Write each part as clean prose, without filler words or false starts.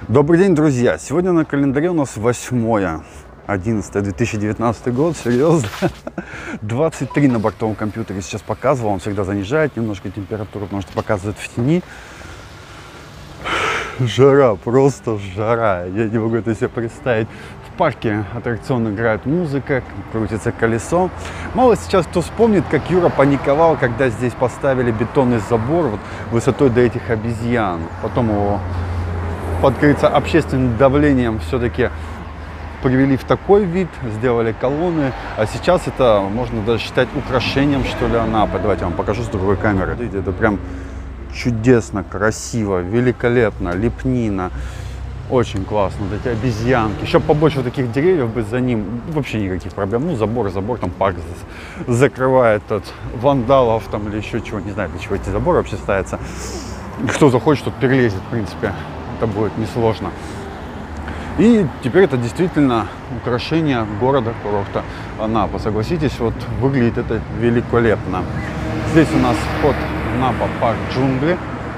Добрый день, друзья! Сегодня на календаре у нас 8.11.2019 год, серьезно. 23 на бортовом компьютере сейчас показывал, он всегда занижает немножко температуру, потому что показывает в тени. Жара, просто жара, я не могу это себе представить. В парке аттракцион играет музыка, крутится колесо. Мало сейчас кто вспомнит, как Юра паниковал, когда здесь поставили бетонный забор вот, высотой до этих обезьян. Потом его под, говорится, общественным давлением все-таки привели в такой вид, сделали колонны, а сейчас это можно даже считать украшением, что ли, Анапы. Давайте я вам покажу с другой камеры. Видите, это прям чудесно, красиво, великолепно, лепнина, очень классно. Вот эти обезьянки, еще побольше вот таких деревьев бы за ним, вообще никаких проблем. Ну, забор, там парк закрывает от вандалов там или еще чего, не знаю, для чего эти заборы вообще ставятся. Кто захочет, тот перелезет, в принципе. Это будет несложно. И теперь это действительно украшение города, курорта Анапа. Согласитесь, вот выглядит это великолепно. Здесь у нас вход в Анапа парк джунгли.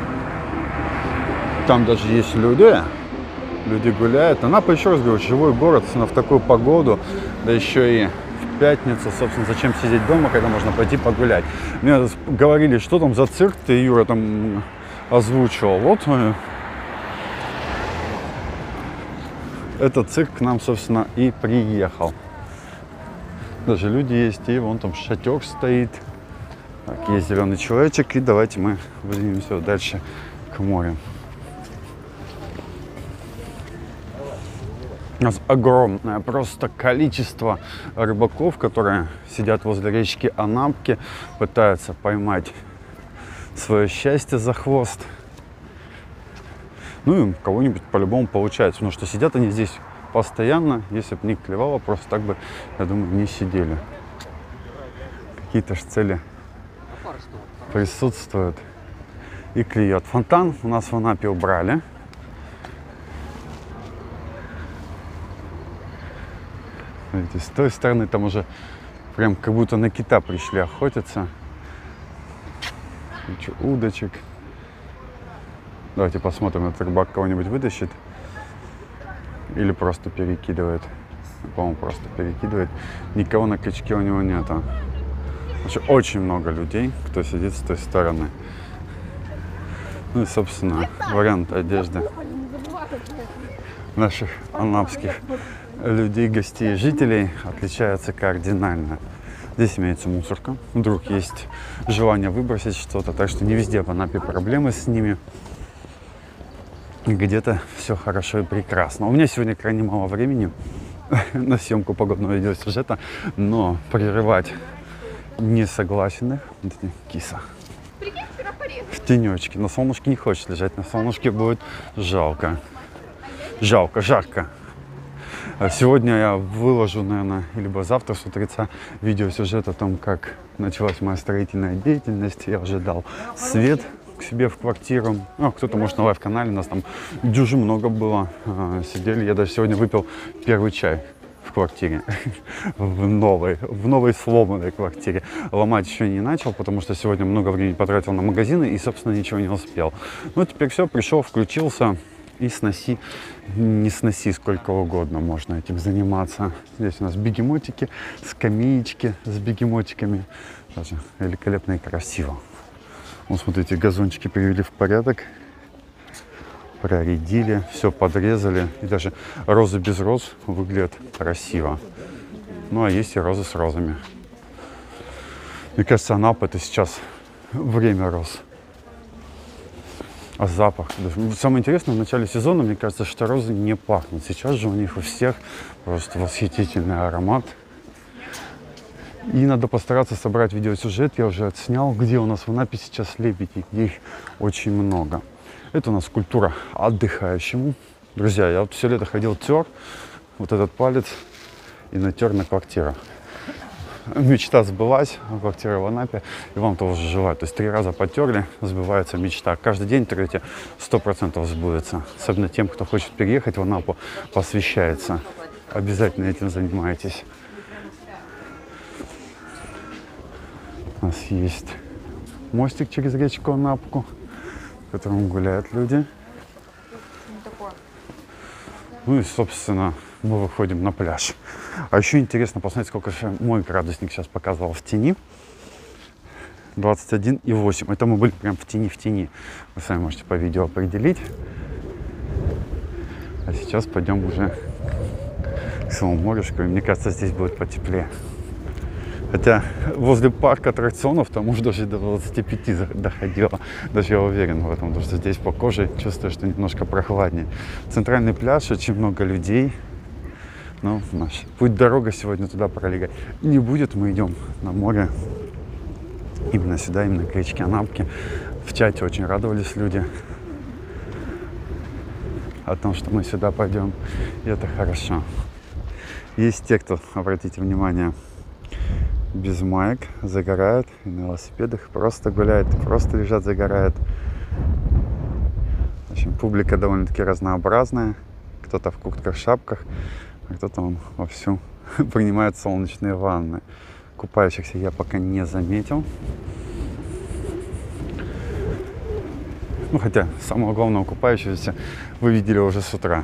Там даже есть люди. Люди гуляют. Анапа, еще раз говорю, живой город, в такую погоду, да еще и в пятницу, собственно, зачем сидеть дома, когда можно пойти погулять. Мне говорили, что там за цирк ты, Юра, там озвучивал. Вот этот цирк к нам, собственно, и приехал. Даже люди есть, и вон там шатер стоит. Так, есть зеленый человечек, и давайте мы выдвинемся дальше к морю. У нас огромное просто количество рыбаков, которые сидят возле речки Анапки, пытаются поймать свое счастье за хвост. Ну и кого-нибудь по-любому получается, потому что сидят они здесь постоянно. Если бы не клевало, просто так бы, я думаю, не сидели. Какие-то ж цели присутствуют и клюет. Фонтан у нас в Анапе убрали. Видите, с той стороны там уже прям как будто на кита пришли охотиться. Куча удочек. Давайте посмотрим, этот рыбак кого-нибудь вытащит или просто перекидывает. По-моему, просто перекидывает. Никого на крючке у него нету. Вообще, очень много людей, кто сидит с той стороны. Ну и, собственно, вариант одежды наших анапских людей, гостей и жителей отличается кардинально. Здесь имеется мусорка. Вдруг есть желание выбросить что-то. Так что не везде в Анапе проблемы с ними. Где-то все хорошо и прекрасно. У меня сегодня крайне мало времени на съемку погодного видеосюжета, но прерывать не согласен. Киса. В тенечке. На солнышке не хочет лежать. На солнышке будет жалко. Жалко, жарко. Сегодня я выложу, наверное, либо завтра с утреца видеосюжет о том, как началась моя строительная деятельность. Я уже дал свет к себе в квартиру. Ну, кто-то, может, на лайв-канале, нас там дюжи много было. Сидели. Я даже сегодня выпил первый чай в квартире. В новой сломанной квартире. Ломать еще не начал, потому что сегодня много времени потратил на магазины и, собственно, ничего не успел. Ну, теперь все, пришел, включился. И сноси, не сноси, сколько угодно можно этим заниматься. Здесь у нас бегемотики, скамеечки с бегемотиками. Даже великолепно и красиво. Вот смотрите, газончики привели в порядок. Проредили, все подрезали. И даже розы без роз выглядят красиво. Ну, а есть и розы с розами. Мне кажется, Анапа — это сейчас время роз. А запах. Самое интересное, в начале сезона, мне кажется, что розы не пахнут. Сейчас же у них у всех просто восхитительный аромат. И надо постараться собрать видеосюжет. Я уже отснял, где у нас в Анапе сейчас лебеди, где их очень много. Это у нас культура отдыхающему. Друзья, я вот все лето ходил, тер вот этот палец и натер на квартиру. Мечта сбылась, квартира в Анапе, и вам тоже желаю. То есть 3 раза потерли, сбывается мечта. Каждый день трете, 100% сбудется. Особенно тем, кто хочет переехать в Анапу, посвящается. Обязательно этим занимайтесь. У нас есть мостик через речку Анапку, по которому гуляют люди. Ну и, собственно, мы выходим на пляж. А еще интересно посмотреть, сколько же мой градусник сейчас показывал в тени. 21,8. Это мы были прям в тени. Вы сами можете по видео определить. А сейчас пойдем уже к самому морюшку. И мне кажется, здесь будет потеплее. Хотя возле парка аттракционов там уже даже до 25 доходило. Даже я уверен в этом, потому что здесь по коже чувствую, что немножко прохладнее. Центральный пляж, очень много людей. Ну, наш путь-дорога сегодня туда пролегать не будет. Мы идем на море. Именно сюда, именно к речке Анапки. В чате очень радовались люди о том, что мы сюда пойдем. И это хорошо. Есть те, кто, обратите внимание, без маек загорают и на велосипедах, просто гуляют, просто лежат, загорают. В общем, публика довольно-таки разнообразная. Кто-то в куртках, шапках, а кто-то вовсю принимает солнечные ванны. Купающихся я пока не заметил. Ну, хотя самого главного купающегося вы видели уже с утра.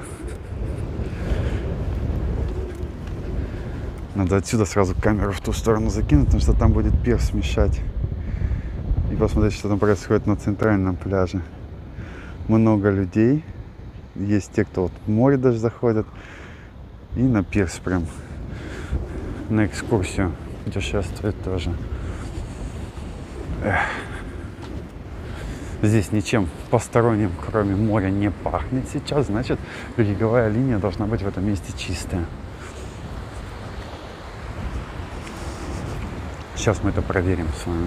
Надо отсюда сразу камеру в ту сторону закинуть, потому что там будет пирс мешать. И посмотреть, что там происходит на центральном пляже. Много людей. Есть те, кто вот в море даже заходят. И на пирс прям на экскурсию путешествует тоже. Здесь ничем посторонним, кроме моря, не пахнет сейчас. Значит, береговая линия должна быть в этом месте чистая. Сейчас мы это проверим с вами.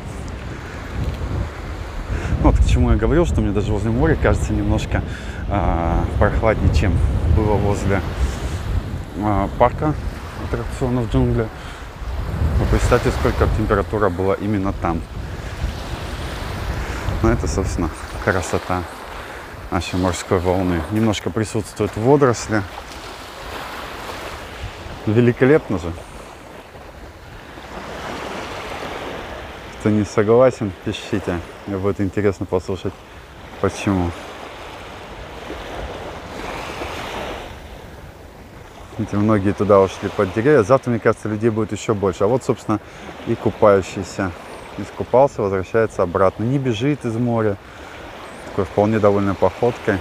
Вот к чему я говорил, что мне даже возле моря кажется немножко прохладнее, чем было возле парка аттракционов джунгля. Но представьте, сколько температура была именно там. Ну, это, собственно, красота нашей морской волны. Немножко присутствуют водоросли. Великолепно же. Кто не согласен, пишите. Мне будет интересно послушать, почему. Видите, многие туда ушли под деревья. Завтра, мне кажется, людей будет еще больше. А вот, собственно, и купающийся. Искупался, возвращается обратно. Не бежит из моря. Такой вполне довольной походкой.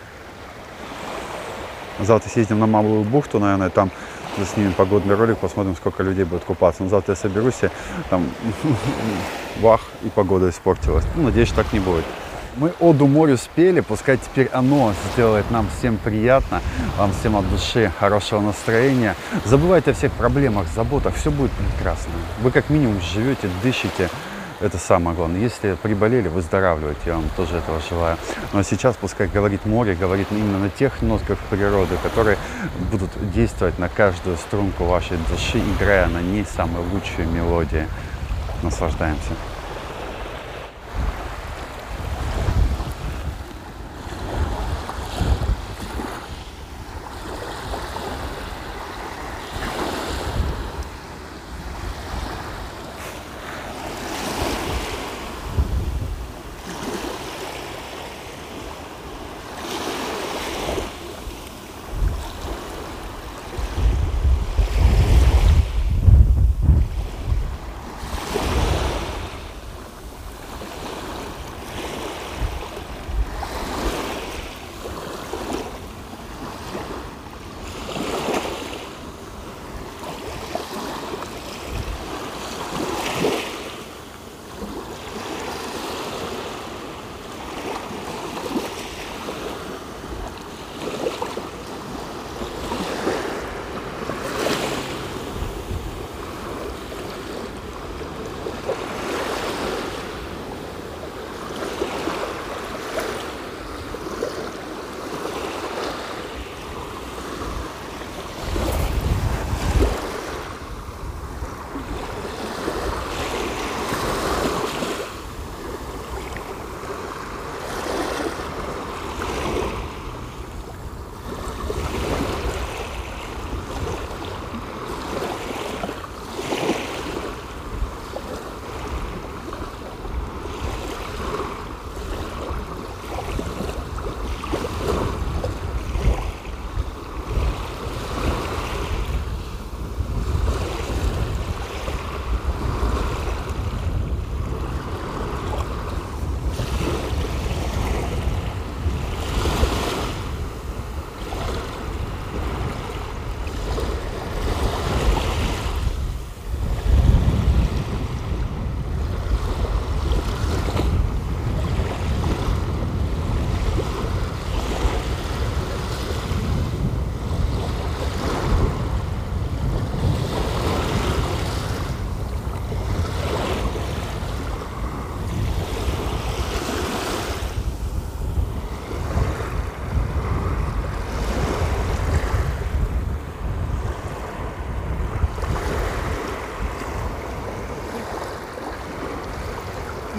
Завтра съездим на Мамовую бухту, наверное, там заснимем погодный ролик, посмотрим, сколько людей будет купаться. Но завтра я соберусь, и там вах, и погода испортилась. Ну, надеюсь, так не будет. Мы оду морю спели, пускай теперь оно сделает нам всем приятно, вам всем от души хорошего настроения. Забывайте о всех проблемах, заботах, все будет прекрасно. Вы как минимум живете, дышите, это самое главное. Если приболели, выздоравливайте, я вам тоже этого желаю. Но сейчас пускай говорит море, говорит именно на тех нотках природы, которые будут действовать на каждую струнку вашей души, играя на ней самые лучшие мелодии. Наслаждаемся.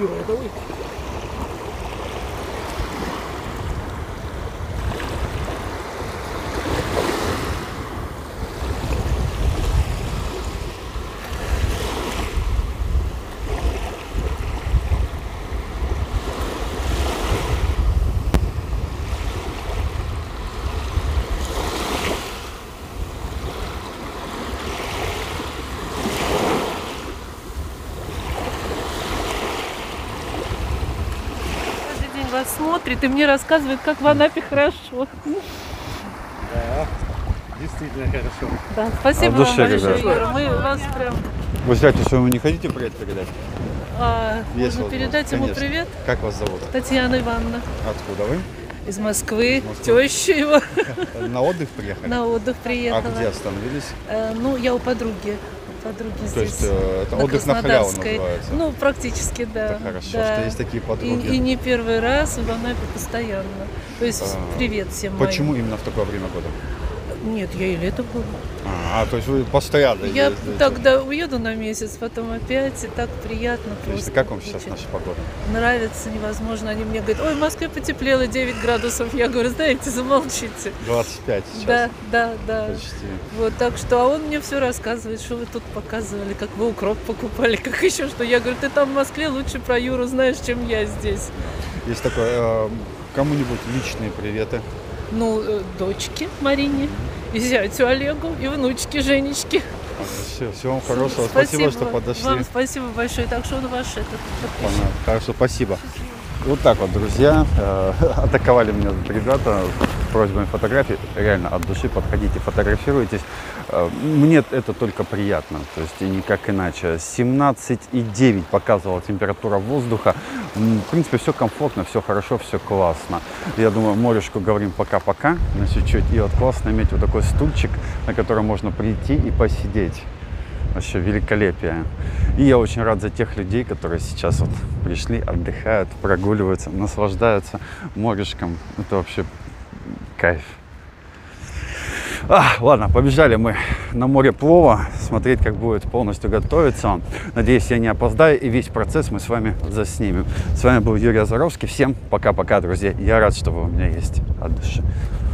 Юра, это вы? Вас смотрит и мне рассказывает, как в Анапе хорошо. Да, действительно хорошо. Да, спасибо А в вам душе большое, когда? Юра. Мы вас прям... Вы зятю своему не хотите привет передать? можно Весело, передать ему конечно. привет? Как вас зовут? Татьяна Ивановна Откуда вы? из Москвы. Москвы. Теща его На отдых приехали? на отдых А приехала. где остановились? Ну, я у подруги. Подруги То здесь. есть это отдых на халяву Краснодарской. называется? Ну, практически, да. Это хорошо, да. что есть такие подруги. И не первый раз в Анапе постоянно. То есть привет всем моим. Почему именно в такое время года? Нет, я и лето буду. То есть вы постоянно Я ездите? тогда уеду на месяц, потом опять, и так приятно Отлично. просто. Как вам сейчас очень. наша погода? Нравится невозможно. Они мне говорят, ой, в Москве потеплело 9 градусов. Я говорю, знаете, замолчите. 25 сейчас. Да, да, да. Почти. Вот так что, а он мне все рассказывает, что вы тут показывали, как вы укроп покупали, как еще что. Я говорю, ты там в Москве лучше про Юру знаешь, чем я здесь. Есть такое, кому-нибудь личные приветы. Ну, дочке Марине, и зятю Олегу, и внучке Женечке. Все, всего вам хорошего. Спасибо, что подошли. Вам спасибо большое. Так что он ваш этот подписчик. Понятно. Хорошо, спасибо. Вот так вот, друзья, атаковали меня ребята просьбами фотографий. Реально от души подходите, фотографируйтесь. Мне это только приятно, то есть и никак иначе. 17,9 показывала температура воздуха. В принципе, все комфортно, все хорошо, все классно. Я думаю, морешку говорим пока-пока на чуть-чуть. И вот классно иметь вот такой стульчик, на котором можно прийти и посидеть. Вообще великолепие. И я очень рад за тех людей, которые сейчас вот пришли, отдыхают, прогуливаются, наслаждаются морешком. Это вообще кайф. Ладно, побежали мы на море плова, смотреть, как будет полностью готовиться он. Надеюсь, я не опоздаю, и весь процесс мы с вами заснимем. С вами был Юрий Азаровский. Всем пока-пока, друзья. Я рад, что вы у меня есть от души.